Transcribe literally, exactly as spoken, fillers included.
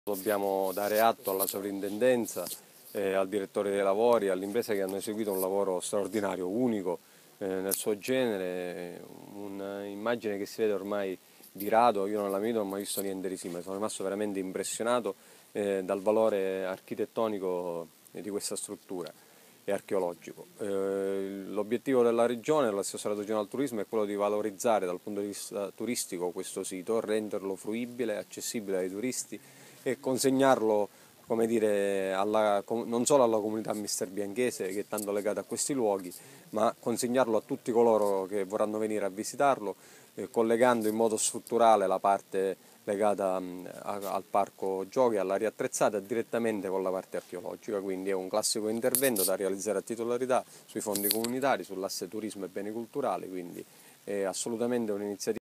Dobbiamo dare atto alla sovrintendenza, eh, al direttore dei lavori, alle imprese che hanno eseguito un lavoro straordinario, unico eh, nel suo genere, un'immagine che si vede ormai di rado. Io nella mia vita non ho mai visto niente di simile, sono rimasto veramente impressionato eh, dal valore architettonico di questa struttura e archeologico. Eh, l'obiettivo della regione, dell'assessorato regionale al turismo, è quello di valorizzare dal punto di vista turistico questo sito, renderlo fruibile, accessibile ai turisti e consegnarlo, come dire, alla, non solo alla comunità misterbianchese che è tanto legata a questi luoghi, ma consegnarlo a tutti coloro che vorranno venire a visitarlo, eh, collegando in modo strutturale la parte legata mh, a, al parco giochi, all'area attrezzata, direttamente con la parte archeologica. Quindi è un classico intervento da realizzare a titolarità sui fondi comunitari, sull'asse turismo e beni culturali, quindi è assolutamente un'iniziativa